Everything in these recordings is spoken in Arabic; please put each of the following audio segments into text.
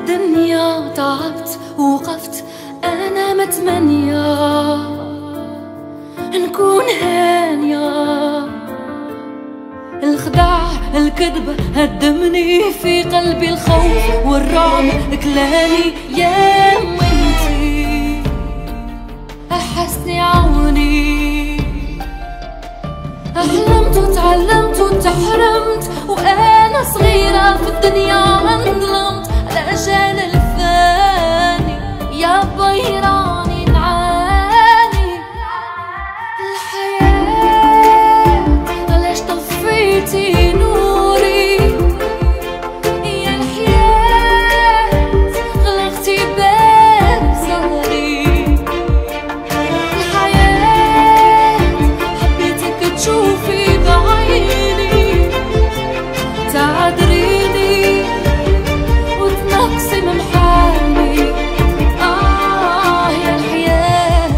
الدنيا تعبت وقفت أنا متمنية نكون هانية. الخداع الكذب هدمني في قلبي الخوف والرعب كلاني يا وانتي أحسني عوني. أحلمت وتعلمت وتحرمت وأنا صغيرة في الدنيا انظلمت على أجال الفاني يا بيراني نعاني. الحياة علاش طفيتي نوري يا الحياة غلقتي باب زهري. الحياة حبيتك تشوفي بعيني تعذريني وتنقصي من حالي. يا الحياة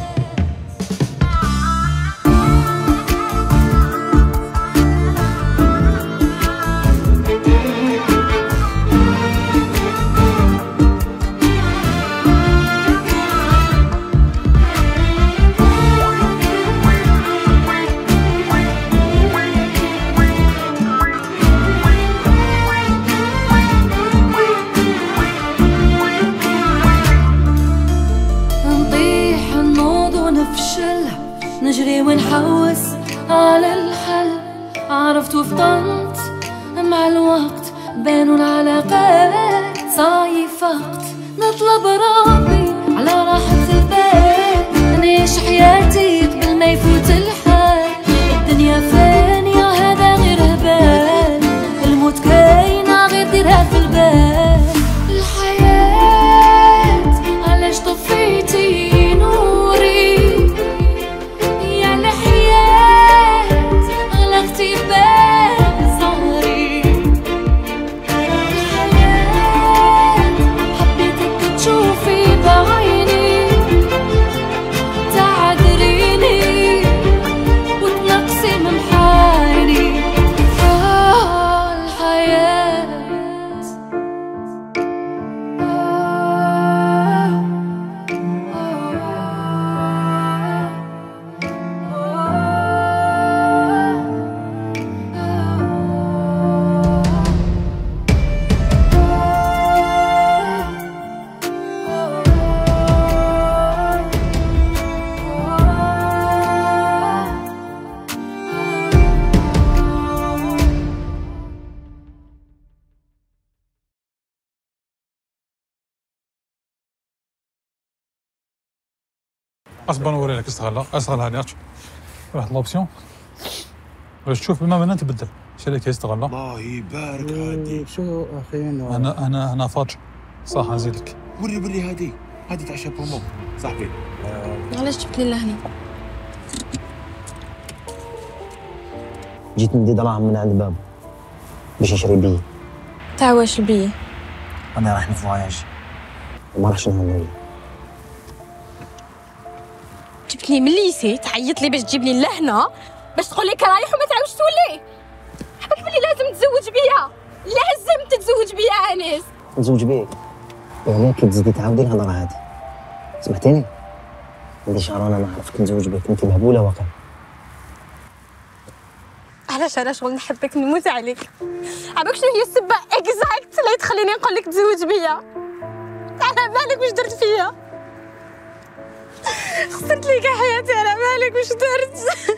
نطيح نوض ونفشل نجري ونحوس على الحل. عرفت وفطنت مع الوقت بانوا العلاقات صايفقت نطلب ربي على راحة البال نعيش حياتي قبل ما يفوت الحال. الدنيا فانية هذا غير هبال الموت كاينة غير ديرها في البال. الحياة علاش طفيتي نوري يا الحياة غلقتي باب زهري. الحياة حبيتك تشوفي بعيني تعذريني وتنقصي من حالي. الحياة اصبر نوري لك استغل هذه واحد لوبسيون باش تشوف بما من تبدل شري كيس استغل. الله يبارك هادي. شو اخينا انا فاطر صح نزيدك. وري هادي تاع شابومو صاحبي. علاش جبت لي لهنا؟ جيت ندي دراهم من عند بابا باش نشري بيه. تاع واش البيه؟ انا رايح نفواياج وما راحش نهضر. جبت لي من الليسي تعيط لي باش تجيب لي لهنا باش تقول لي رايح وما تعاودش تولي. حبك بلي لازم تزوج بيا، لازم تتزوج بيا انس. نزوج بيك يعني كي تزيدي تعاودي الهضره هادي سمعتيني؟ عندي شهر انا نعرفك نزوج بيك انت مهبوله واقع. علاش انا شغل نحبك نموت عليك. عباك شنو هي السبه اكزاكت اللي تخليني نقول لك تزوج بيا؟ على بالك واش درت فيا؟ خسرت ليك حياتي على بالك واش درت؟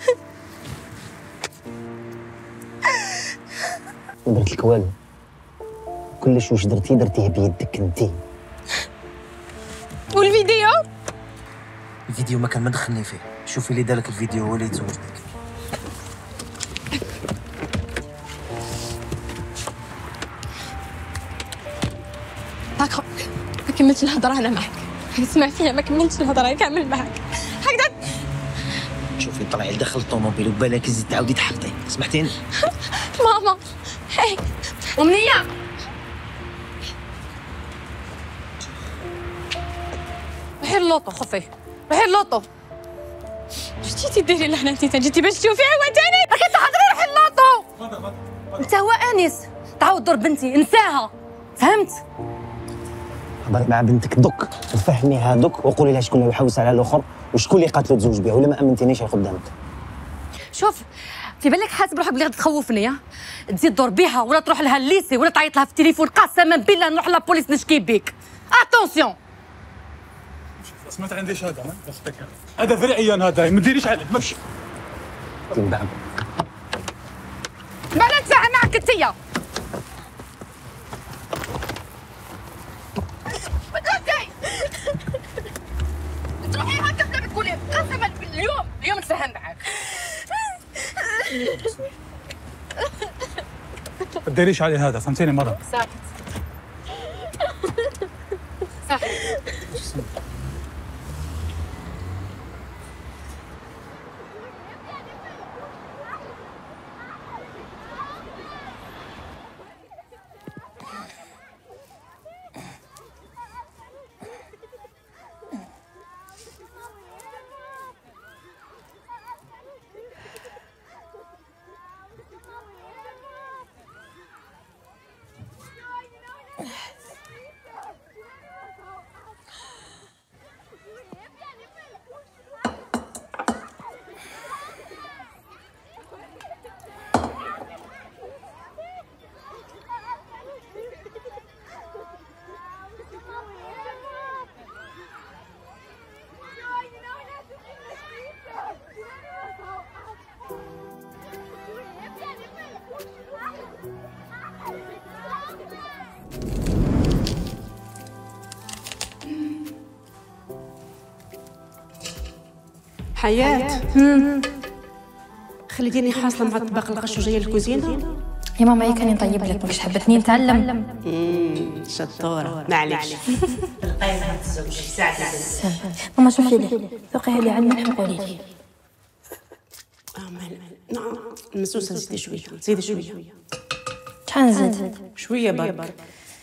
ما درت لك والو، كلش واش درتيه بيدك انتي. والفيديو؟ الفيديو ما كان ما دخلني فيه، شوفي اللي دارك الفيديو هو اللي يتزوج بك. داكو ما كملتش الهضره انا معاك، اسمع فيها ما كملتش الهضره كامل معاك هكذا. شوفي طلعي لداخل الطوموبيل وبالك زيد تعاودي تحبطي، سمعتيني؟ ماما هاي أمنية روحي اللوطو خفي، روحي اللوطو. واش جيتي ديري لهنا انت؟ جيتي باش تشوفي عواتاني؟ راكي تهضري روحي اللوطو. انت هو انس تعاود دور بنتي انساها فهمت؟ هضري مع بنتك دوك وفهميها دوك وقولي لها شكون اللي يحوس على الاخر وشكون اللي قاتلو تزوج بها ولا ما امنتينيش قدامك. شوف في بالك حاسب روحك بلي غادي تخوفني تزيد دور بيها ولا تروح لها الليسي ولا تعيط لها في التليفون قسما بالله نروح لابوليس نشكي بيك. اتونسيون سمعت عندي شهاده هذا فري عيان هذا ما ديريش عليه ماشي تنبعك ما لا نتفاهم معك انتيا. تروحي هكا بلا ما تقولي قسما اليوم نتفاهم معاك. ما ديريش عليه هذا فهمتيني مره. صح صح. حياة خليتيني حاصله مع طباق القش وجايه للكوزينه. يا ماما هي كاني نطيب لك مش حبتني نتعلم. شطوره معليش. القيمه الزوج ساعتي ماما شوفي لي ذوقي لي علمك وقولي لي. نعم المسوسه زيدي شويه زيدي شويه. شحال نزيد؟ شويه برك.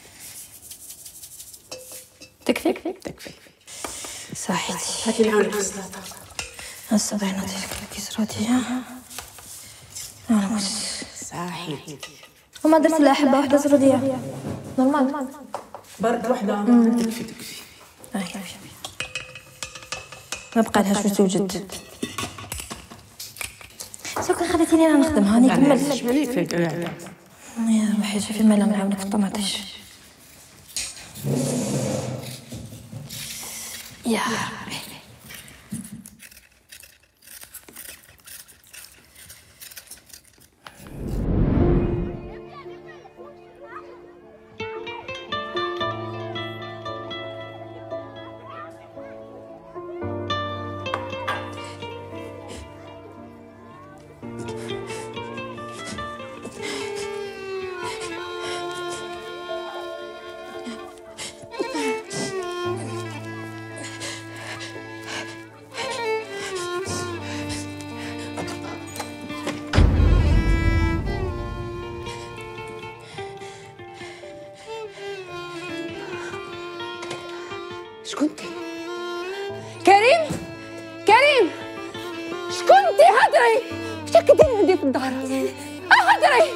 تكفي؟ تكفي. صحيتي. هاتي نعاونك في السلطه. الصباح نعطيك كيس رودية. أنا بس. صحيتي. وما درت لها حبة واحدة زرودية. نورمال. برك وحده. تكفي. ما بقى لهاش باش توجد. سو كان خليتيني انا نخدمها هاني كملت. شمالي فيك يا روحي شوفي مالا نعاونك في الطماطيش. يا ربي. شكونتي؟ كريم؟ كريم شكونتي؟ هدري شك ديري عندي في الدار. هدري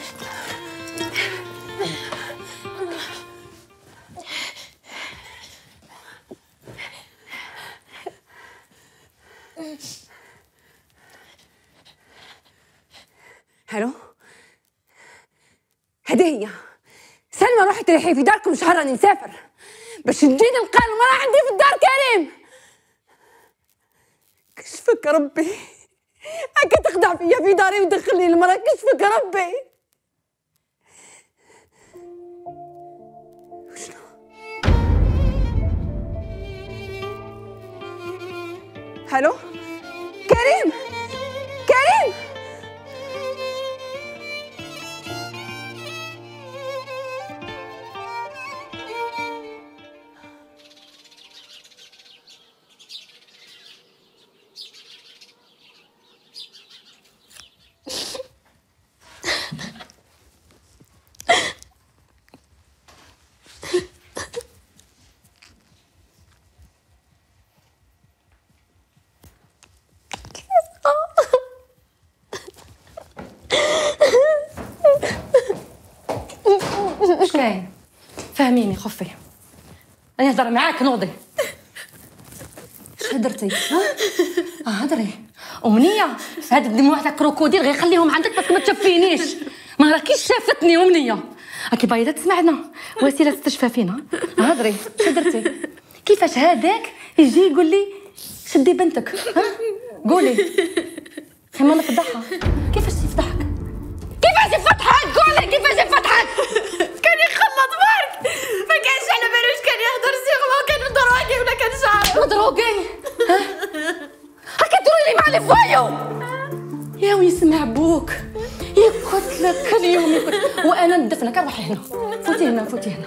هلو هذه هي سلمى. روحي تريحي في داركم شهر راني نسافر باش تجي نلقى المرأة عندي في الدار. كريم كشفك ربي هكا تخدع فيا في داري وتدخلني المرأة. كشفك ربي. وشنو هلو كريم؟ كريم اش كاين؟ فهميني خفي. انا نهضر معاك نوضي. اش هدرتي؟ هضري. أمنية هاد الدموع تاع كروكوديل غير خليهم عندك باسكو ما تشوفينيش. ما راكيش شافتني أمنية. راكي باغيه تسمعنا وسيله تستشفى فينا. هضري اش درتي؟ كيفاش هذاك يجي يقول لي شدي بنتك؟ قولي خيما نفضحها. كيفاش يفضحك؟ كيفاش يفضحك؟ قولي كيفاش يفضحك؟ كان يخلط برك، ما كانش على بالوش كان يهضر سيغمون، كان مدروقي ولا كان شعر مدروقي. هاكا تقولي لي مع لي فايو يا ويسمع بوك يقتلك كل يوم يقتلك. وانا ندفنك. روحي هنا فوتي هنا فوتي هنا.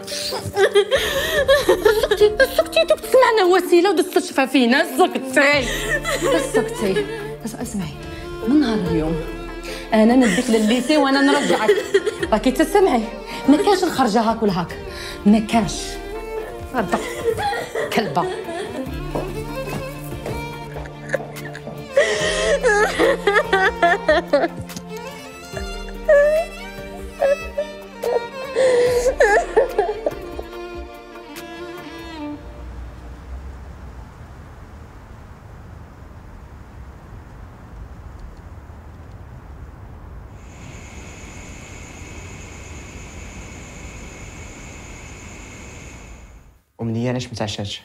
سكتي دوك تسمعنا وسيله وتستشفى فينا. سكتي بس اسمعي، من نهار اليوم انا نديك للليسي وانا نرجعك. راكي تسمعي ما كانش الخرجه هاك ولا هاك، ما كانش. هذا كلبه. أمنية ليش متعشاش؟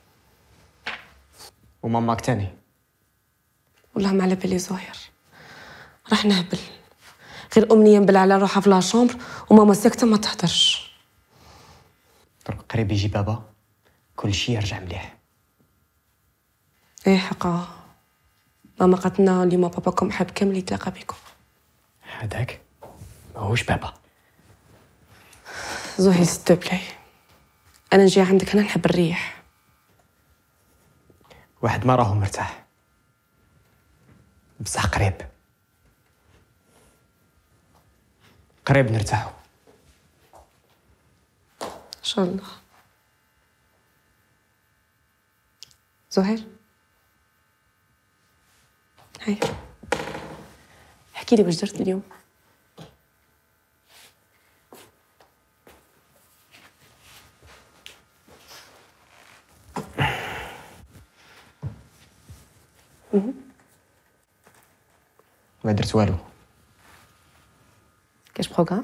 وماماك تاني؟ والله ما على بالي زهير، راح نهبل. غير أمنية نبلع على روحها في لاشومبر وماما ساكتة ما تهدرش. درك قريب يجي بابا كل شي يرجع مليح. ايه حقا ماما قالت لنا اليوم باباكم حاب كامل يتلاقى بكم. هذاك ماهوش بابا. زهير ستوبلاي، أنا نجي عندك هنا نحب الريح. واحد ما راهو مرتاح بصح قريب نرتاحو إن شاء الله. زهير هاي احكي لي واش درت اليوم. ما درت والو. كاش بروغرام؟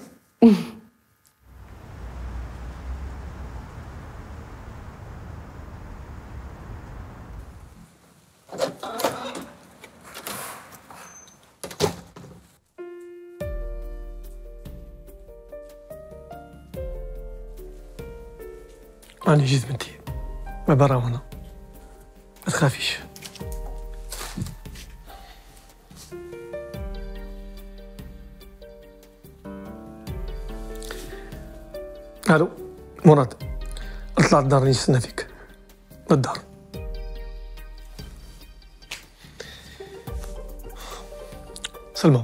راني جيت بنتي ما برا هنا، ما تخافيش. الو مراد، اطلع الدار نستنى فيك للدار. سلمى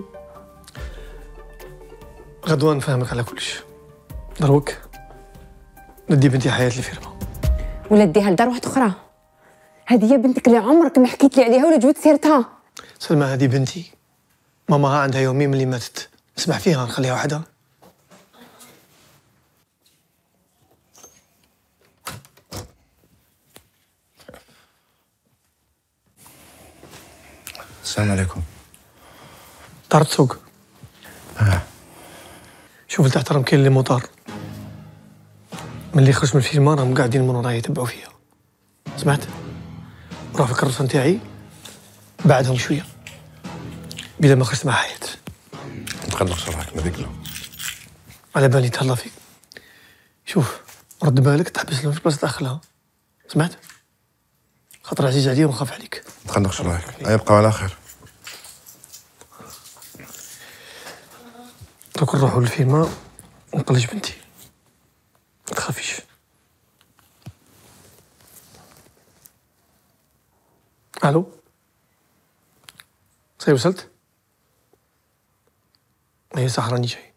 غدوة نفهمك على كلش. دروك ندي بنتي حياة الفيرما ولا ديها لدار واحدة أخرى. هذه هي بنتك اللي عمرك ما حكيت لي عليها ولا جبت سيرتها. سلمى هذه بنتي، ماماها عندها يومين ملي ماتت، نسمح فيها نخليها وحدها. السلام عليكم. دار السوق. شوف لتحت راهم كاين اللي موطار. ملي خرجت من الفيلم راهم قاعدين من ورايا يتبعوا فيا. سمعت؟ روح في الكروسه نتاعي بعدهم شويه. بلا ما خرجت مع حياة. تخلص روحك نذكله. على بالي تهلا فيك. شوف رد بالك تحبس لهم في بلاصه داخلها. سمعت؟ خاطر عزيز عليا ونخاف عليك. تخلص روحك يبقى على خير. دوك نروحوا للفيلم ونقلج بنتي، ما تخافيش. الو صاي وصلت؟ هي صح راني جاي.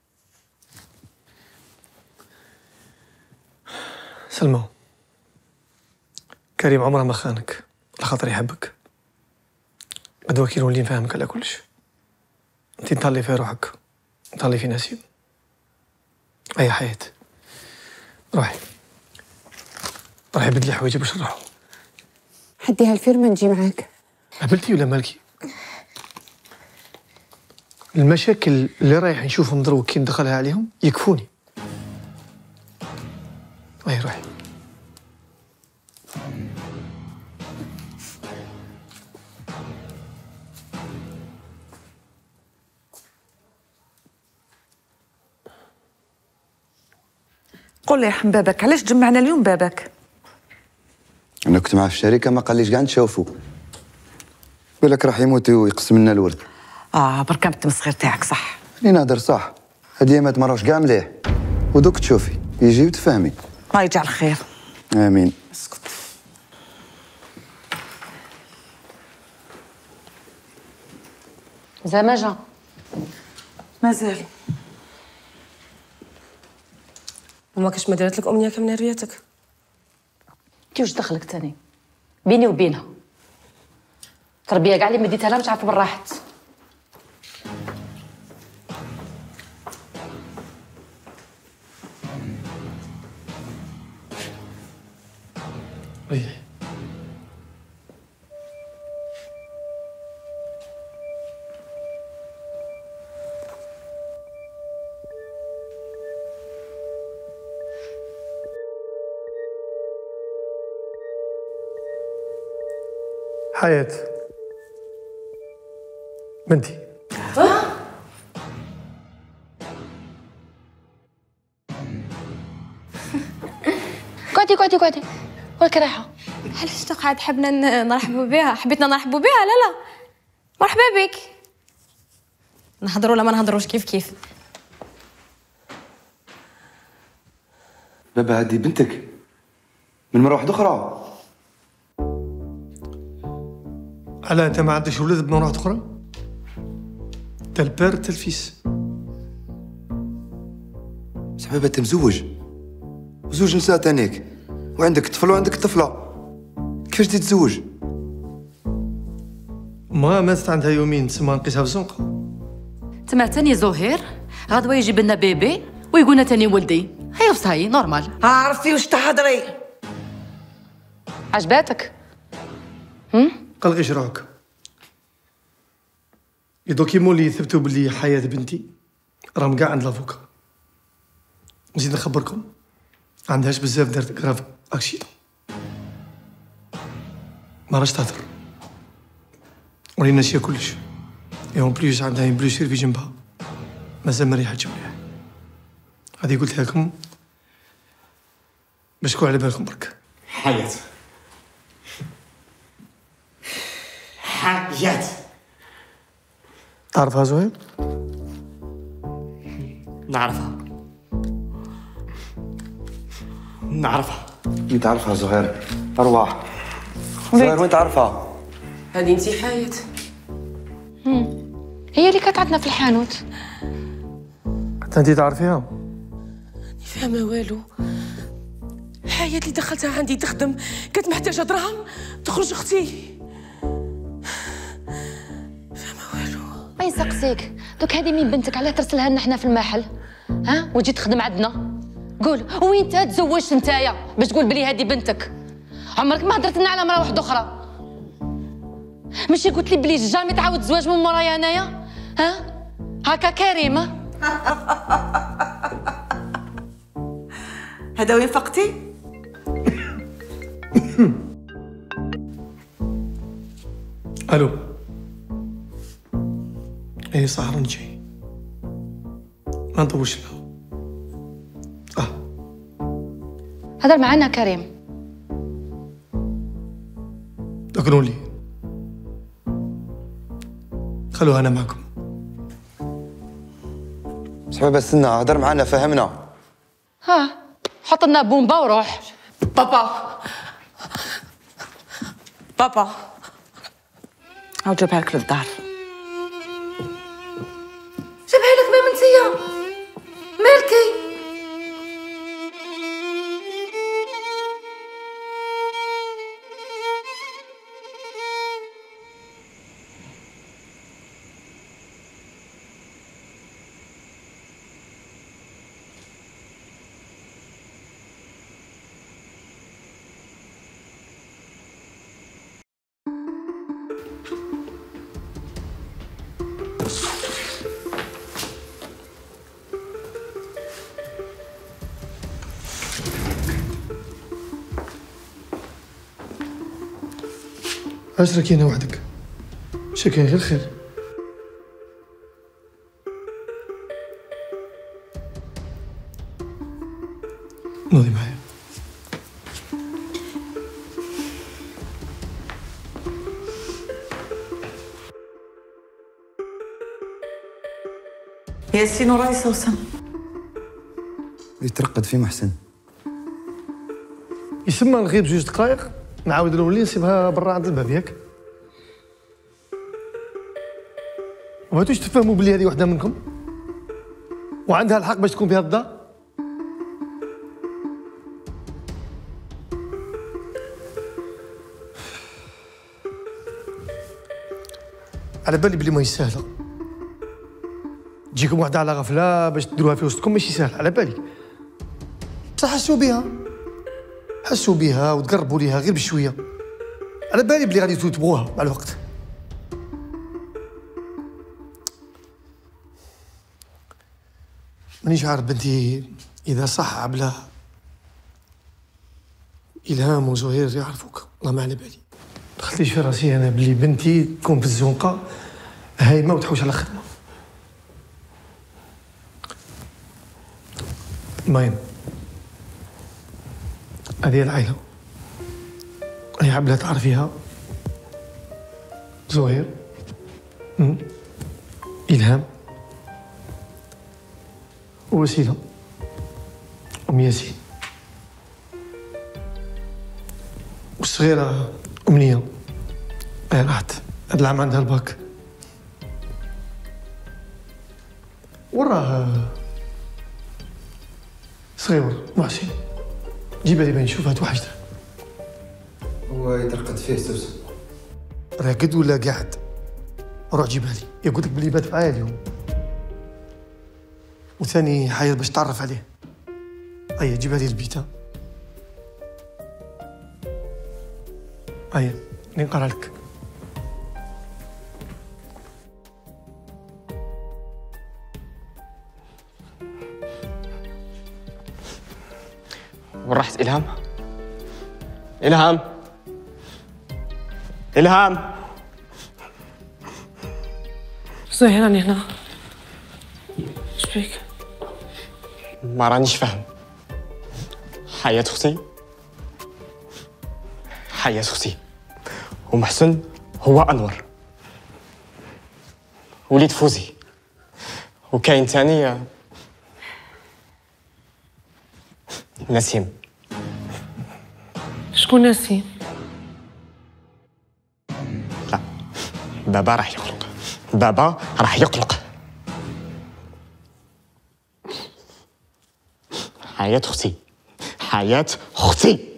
سلمى كريم عمره ما خانك لخاطر يحبك. غدوة كي نولي نفهمك على كلش. انت نطلي في روحك نطلي في نسيم. أي حياة روحي. راح يبدل لي حوايجي باش نروحو. حديها الفيرما نجي معاك. قبلتي ولا مالكي؟ المشاكل اللي رايح نشوفهم دروك كي ندخلها عليهم يكفوني. اي روحي. قول لي يا حبابك علاش جمعنا اليوم بابك؟ انا كنت معاه في الشركه ما قاليش كاع نتشوفوا. بالك راح يموت ويقسم لنا الورد. بركا التمسخير تاعك صح. اللي نهضر صح، هاد ايامات ما راهوش كاع مليح. ودوك تشوفي يجي وتفهمي. الله يجعل خير. امين. اسكت. زعما جا مازال. وما كاش ما دارت لك امنيه كمن رياتك؟ انت واش دخلك تاني بيني وبينها؟ تربيه كاع اللي مديتها لها مش عارفه بالراحت. ريحي. حياة بنتي. قعدي ولك راحه. علاش تقعد حبنا نرحبوا بها؟ حبيتنا نرحبوا بها؟ لا مرحبا بك. نهضروا ولا ما نهضروش كيف بابا هذه بنتك من مرة واحدة أخرى. على انت ما عندكش ولاد بنور واحد اخرى؟ تا البير تا الفيس. بس بابا انت مزوج وزوج نساء تانيك، وعندك طفل وعندك طفلة، كيفاش تتزوج؟ ما ماتت عندها يومين تسمى نقيسها في الزنقة. تما تاني زهير غدوه يجيب لنا بيبي ويقولنا تاني ولدي. هيا وصاي نورمال. عرفتي واش تهضري؟ عجباتك؟ قلقيش روحك. لي دوكيمون اللي يثبتوا باللي حياة بنتي راهم كاع عند لافوكا. نزيد نخبركم عندهاش بزاف دارت كراف اكسيدون، ما راش تهضر ولي ناسيه كلش. اي اون بليس عندها اون بلوسير في جنبها مازال ما ريحتش مليح. هذه قلتها لكم باش تكون على بالكم برك. حياة تعرفها زهير؟ نعرفها. وين تعرفها زهير؟ أرواح زهير وين تعرفها؟ هذه انت حياة. هي اللي كانت عندنا في الحانوت. حتى انتي تعرفيها؟ فاهمة والو. حياة اللي دخلتها عندي تخدم كانت محتاجة دراهم تخرج اختي. ما يسقسيك دوك هذه مين بنتك؟ علاه ترسلها لنا حنا في المحل ها وتجي تخدم عندنا؟ قول وين انت تزوجت نتايا باش تقول بلي هذه بنتك؟ عمرك ما هضرت لنا على مرا واحده اخرى؟ ماشي قلت لي بلي جامي تعاود الزواج من مورايا انايا؟ ها هكا كريمه. هذا وين فقتي؟ الو. ايه صح راني ما نطولش لها. هضر معنا كريم. ذكروا لي خلوها انا معكم. صحيح استنى هدر معنا فهمنا. ها حط لنا بومبا وروح. بابا هاو جابها لك للدار. جابها لك بامنتيا مالكي؟ اش راكي هنا وحدك؟ شكاين غير خير. نوضي معايا. ياسين وراي سوسن. يترقد في محسن. يسمى نغيب 2 دقائق نعاود نولي نسيبها برا عند الباب ياك. وهاتوش تفهموا بلي هذه وحده منكم وعندها الحق باش تكون بهذا الدار. على بالي بلي ماهيش سهله. تجيكم وحده على غفله باش تديروها في وسطكم ماشي سهل على بالي. بصح حسوا بها وتقربوا ليها غير بشويه. على بالي بلي غادي تبغوها مع الوقت. مانيش عارف بنتي اذا صح عبله الهام وزهير يعرفوك، والله ما على بالي. دخلتليش في راسي انا بلي بنتي تكون في الزنقه هايمه وتحوش على خدمه. المهم هذه العائله هي عبله تعرفيها، زهير، الهام، ووسيله، ام ياسين، والصغيره امنيه راحت هاد العام عندها الباك. وراه صغير محسن، جيبها لي بين نشوفها توحشته. هو يترقد فيه سوسن. راقد ولا قاعد؟ روح جيبها لي، يقول لك بلي بات معايا اليوم. وثاني حاجه باش تعرف عليه. هيا جيبها لي البيت. هيا نقرا لك. وين راحت إلهام؟ إلهام زهير راني هنا. شبيك؟ ما رانيش فاهم. حياة أختي ومحسن هو أنور وليد فوزي، وكاين تاني نسيم. شكون نسيم؟ لا، بابا راح يقلق. حياة أختي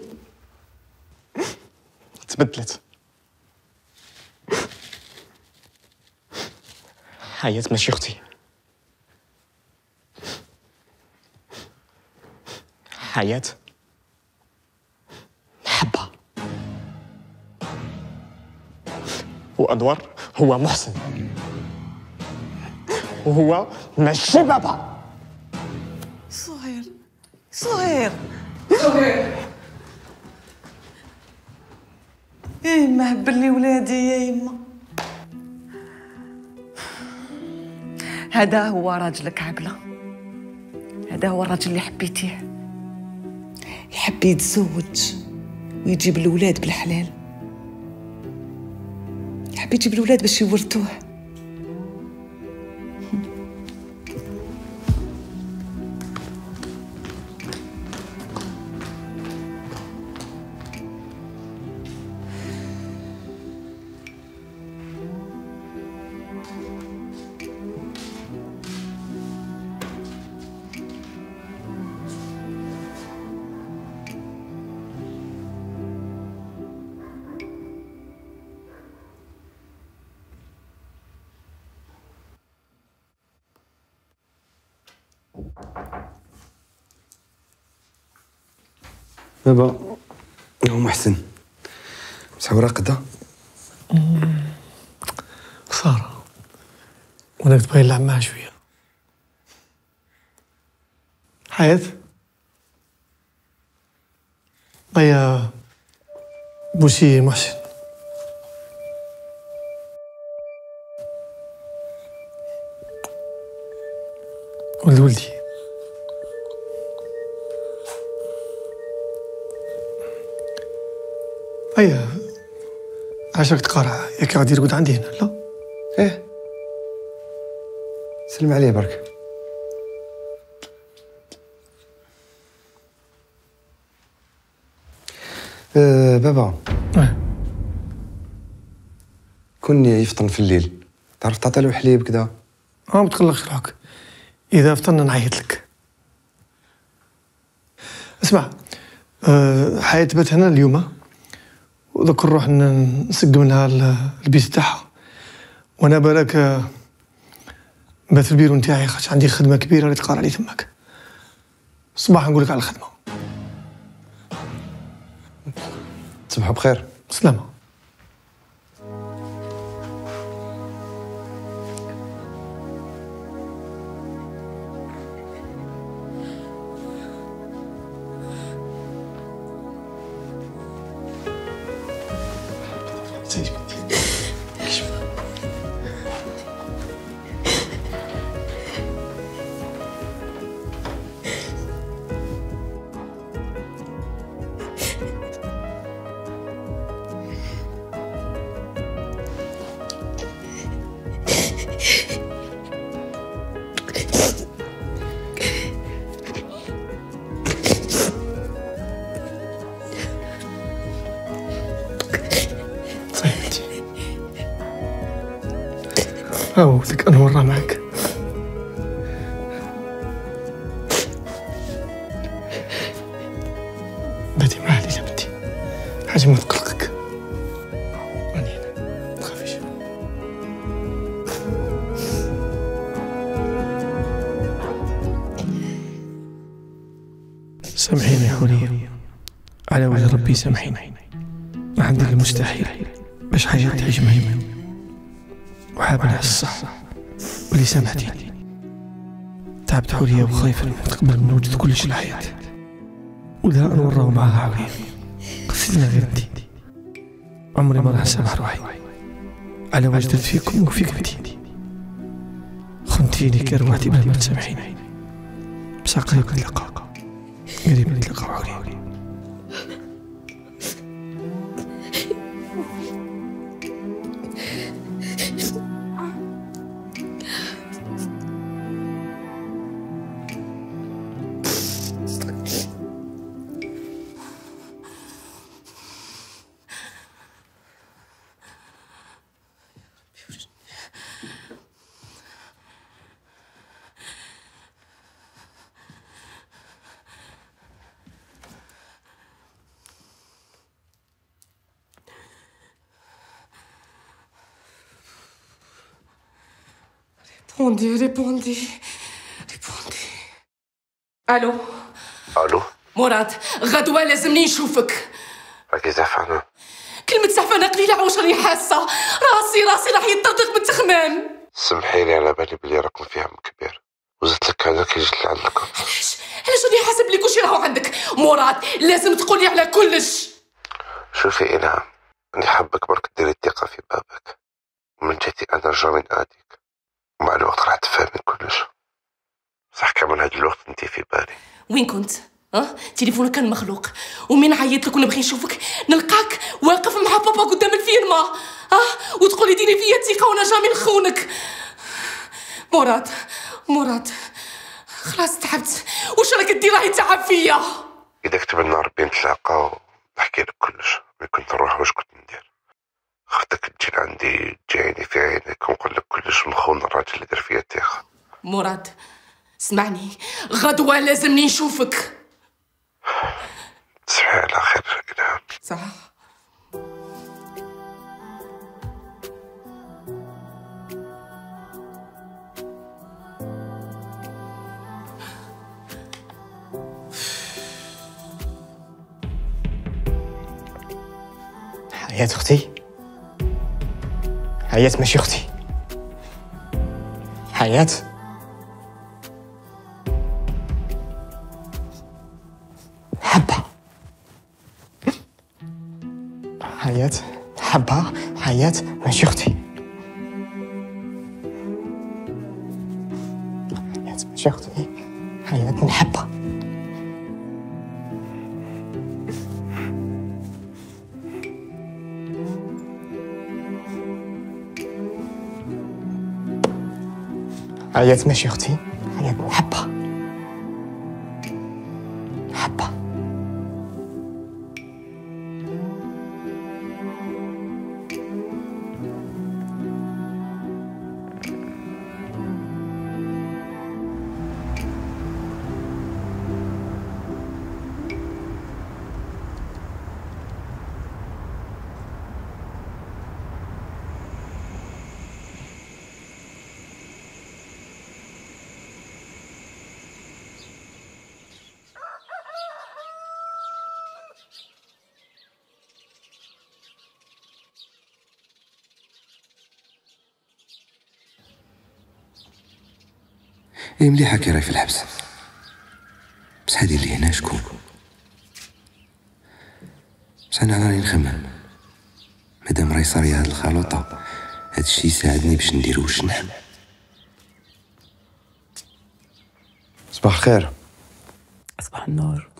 تبدلت. حياة ماشي أختي. حياة نحبها. وأنور هو محسن وهو ماشي بابا. زهير ايه ما هبلي ولادي يا يما. هذا هو راجلك عبله، هذا هو الراجل اللي حبيتيه، يحب يتزوج ويجيب الولاد بالحلال، يحب يجيب الولاد باش يورثوه. بابا هو محسن بصح راقدة. خسارة، وانا كنت باغي نلعب معها شوية. حياة هيا بوسي محسن ولد ولدي. هيا عاشاك تقارع ياك غادي يرقد عندي هنا لا؟ ايه سلم عليه برك. بابا كون يفطن في الليل تعرف تعطي له حليب كذا؟ ما تقلقش روحك، إذا فطرنا نعيط لك. اسمع، حياة بات هنا اليوم ودوك نروح نسقم لها البيت تاعها، وانا بالك بات في البيرو نتاعي خاطش عندي خدمة كبيرة اللي تقارع لي تماك. الصباح نقول لك على الخدمة. تصبحوا بخير. سلامة. عاودك أنا ورا معك. باتي معاه ليلة بنتي، حاجة ما تقلقك. راني هنا ما تخافيش. سامحيني يا حورية، على وجه ربي سامحيني. راح ندير المستحيل باش حاجة تعيش معي وحابة على الصح، واللي سامحتيني. تعبت حورية وخايفة نتقبل من وجد كلش الحياة، ولا نوراه معاها حورية. قصدنا غير انتي، عمري ما راح نسامح روحي على وجدت فيكم وفيك انتي. خنتيني كروحتي بلا ما تسامحيني، بصح قريب نتلاقاو، قريب نتلاقاو حورية. ريبوندي. الو الو مراد، غدوة لازمني نشوفك. راكي زعفانة؟ كلمة زعفانة قليلة واش راني حاسة، راسي راح يطرطق بالتخمام. سمحيلي على بالي بلي راكم فيها كبير، وزدت لك هذا كي جيت لعندكم. علاش راني حاسة بلي كلشي راهو عندك مراد، لازم تقولي على كلش. شوفي إلهام، أني حابك برك ديري الثقة في بابك، ومن جهتي أنا جامي نعاديك، ومع الوقت راح تفهمي كلش. صح كمان هاد الوقت انتي في بالي. وين كنت؟ تليفونك كان مخلوق، ومين عيط لك ونبغي نشوفك نلقاك واقف مع بابا قدام الفيرما، وتقولي ديري فيا ثقة وانا جامي نخونك. مراد خلاص تعبت، واش راك دير راهي تعب فيا. إذا كتبنا ربي نتلاقاو نحكي لك كلش، ملي كنت نروح واش كنت ندير. خفتك تجي عندي تجيني في عينيك ونقول لك كلش ونخون الراجل اللي دار فيا الثقة. مراد اسمعني، غدوة لازمني نشوفك. تصبحي على خير إلهام. صح. حياة أختي، حياة ماشي أختي، حياة حبها، حياة حبها، حياة ماشي أختي، حياة ماشي ماشي اختي، حياة نحبها. حياة ماشي اختي، حياة نحبها نحبها. هي مليحة كي راهي في الحبس، بس هادي اللي هنا شكون؟ بس أنا راني نخمم، مادام راهي صارية هاد الخلوطة، هاد الشي يساعدني باش ندير واش نحب. صباح الخير. صباح النور.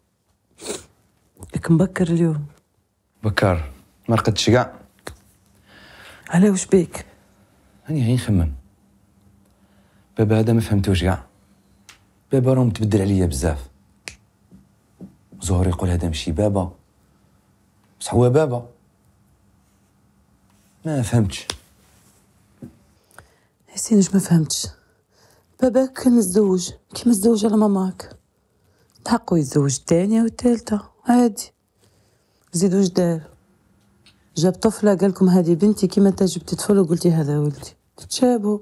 لك مبكر اليوم. بكار ما رقدتش كاع. علاه واش بيك؟ راني غير نخمم. بابا هذا ما فهمتوش كاع. بابا راه متبدل عليا بزاف. زهور يقول هذا ماشي بابا، بصح هو بابا. ما فهمتش. حسين واش ما فهمتش؟ باباك كان متزوج كيما تزوج على ماماك، تحقو يتزوج الثانية والثالثة عادي. زيد واش دار؟ جاب طفلة قالكم هذه بنتي كيما انت جبتي طفل وقلتي هذا ولدي، تتشابهوا.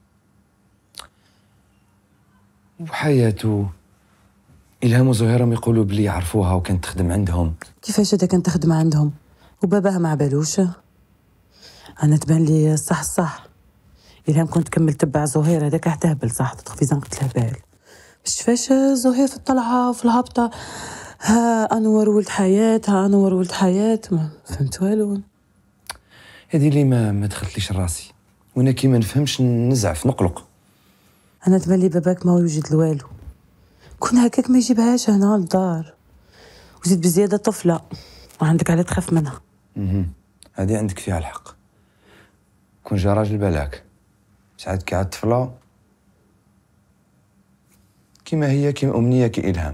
وحياته إلهام وزهيرة يقولوا بلي يعرفوها وكانت تخدم عندهم. كيفاش هذا كانت تخدم عندهم وباباها ما عبالوش؟ انا تبان لي صح إلهام كنت تكمل تبع زهير، هذاك احتهبل صح تدخل في زنقة الهبال. بس شفاش زهير في الطلعة وفي الهبطة ها انور ولد حياة ها انور ولد حياة، ما فهمت والو. هذه اللي ما دخلتليش راسي، وانا كي ما نفهمش نزعف نقلق. انا تبان لي باباك ما يوجد والو، كون هكاك ما يجيبهاش هنا للدار، وزيد بزيادة طفلة وعندك على تخاف منها. هذه عندك فيها الحق. كون جا راجل بلاك ساعات كي عاد طفلة كيما هي كيما أمنية كي إلهام.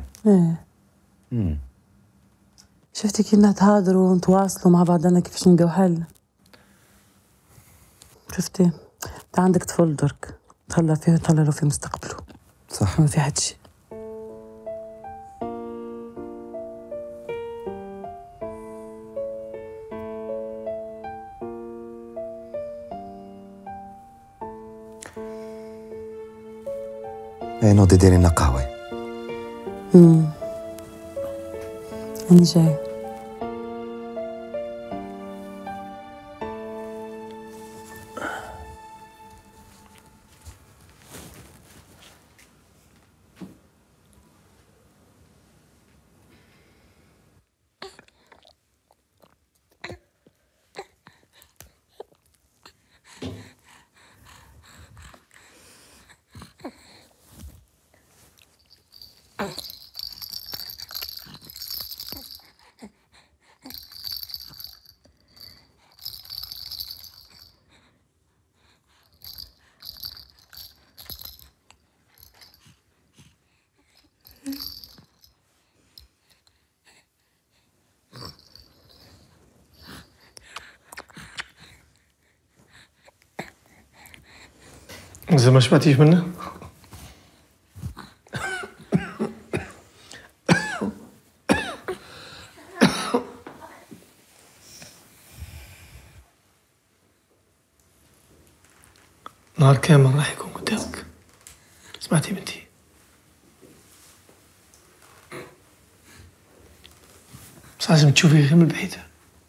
شفتي كي نتهادروا ونتواصلوا مع بعضنا كيفاش نلقاو حل. شفتي انت عندك طفل درك تهلا فيه وتهلا له في مستقبله. صح، ما في حد شي. اي نوضي ديري لنا قهوة. أنا جاي. زعما ما شبعتيش منه؟ نهار كامل راح يكون قدامك. سمعتي بنتي؟ بس لازم تشوفيه غير من بعيد،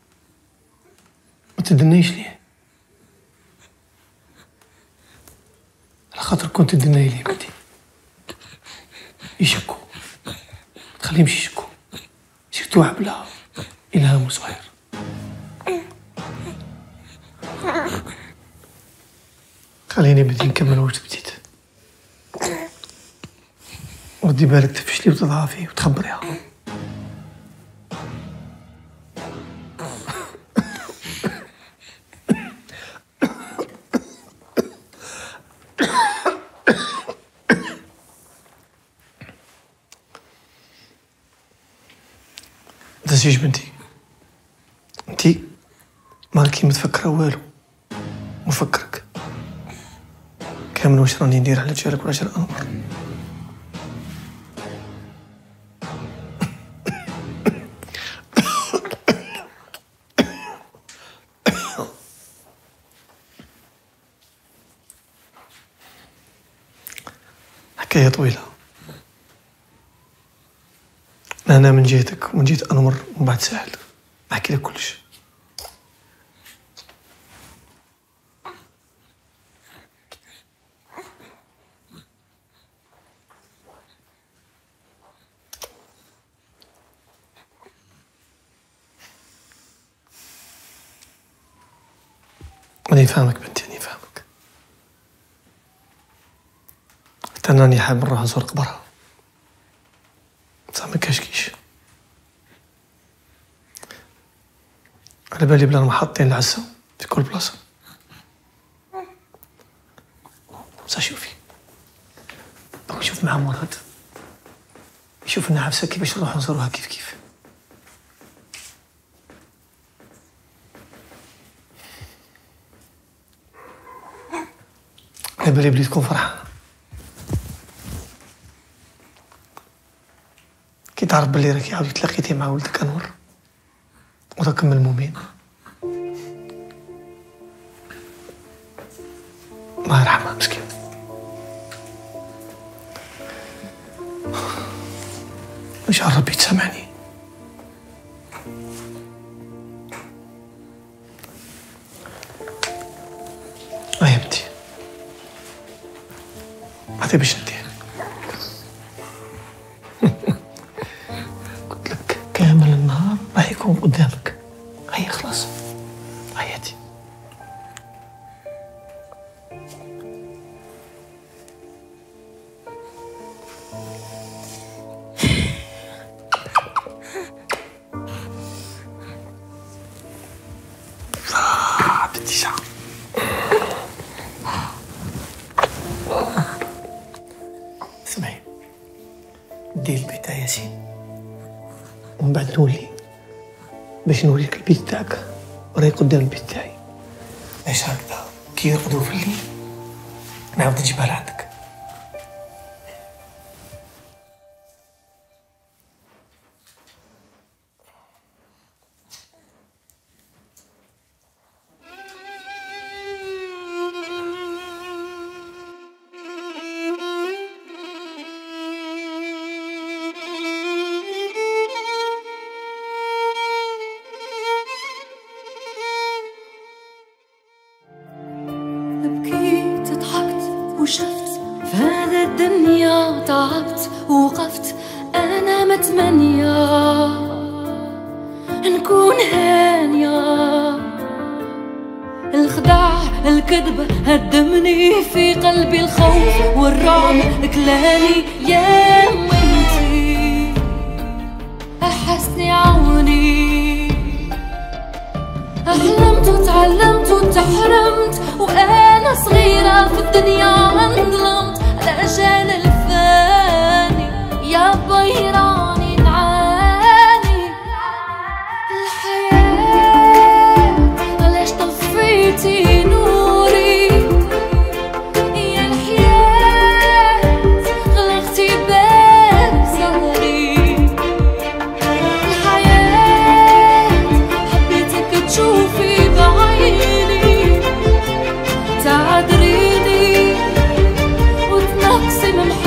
ما تدنيش ليه، على خاطر كنت تدني ليه بنتي يشكوا، ما تخليهمش يشكوا، سيرتو بلا إلهام وزهير. خليني بدي نكمل واش بديت. تردي بالك تفشلي وتضعفي وتخبريها. تزيج بنتي، انتي مالكي متفكرة والو، مفكرك كامل واش راني ندير على جالك ولا جال انور. حكاية طويلة. أنا من جهتك ومن جهة أنور ومن بعد سهل نحكي لك كلش. أنا فاهمك بنتي، أنا فاهمك. حتى أنني حاب نروح نزور قبرها، بصح ما كاشكيش. على بالي بلا محطين العزة في كل بلاصة. بصح شوفي، شوف مع مراد يشوف لنا عفسة كيفاش نروح نزوروها كيف كيف. على بالي بلي تكون فرحانة كي تعرف بلي راكي عاودي تلاقيتي مع ولدك أنور وراكم ملمومين. الله يرحمها مسكين. إن شاء الله ربي تسامحني. يا بنتي هذا باش ندير. قلت لك كامل النهار راح يكون قدامك. هيا خلاص هياتي. بنتي ساعة. اسمعي، دير البيت تاع ياسين ومن بعد نولي باش نوريك البيت تاعك راهي قدام البيت تاعي. باش هكذا كي يرقدوا في الليل نعاود نجيبها لعندك. بكيت ضحكت وشفت في هذا الدنيا تعبت ووقفت أنا متمنية نكون هانية. الخداع الكذب هدمني في قلبي الخوف والرعب كلاني يا وانتي أحسني عوني. أحلمت وتعلمت وتحرمت وأنا صغيرة في الدنيا انظلمت على أجال الفاني يا بيراني نعاني. الحياة علاش طفيتي نوري يا الحياة غلقتي باب زهري. الحياة حبيتك تشوفي بعيني تعذريني وتنقسم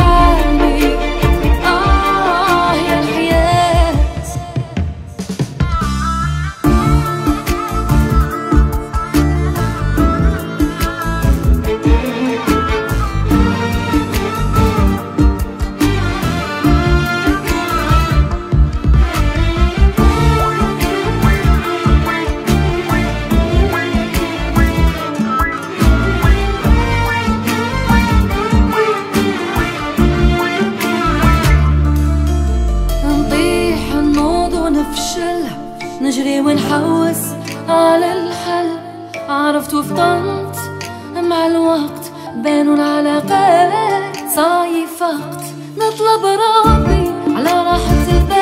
نفشل نجري ونحوس على الحل، عرفت وفطنت مع الوقت بانوا العلاقات صايفقت، نطلب ربي على راحة البال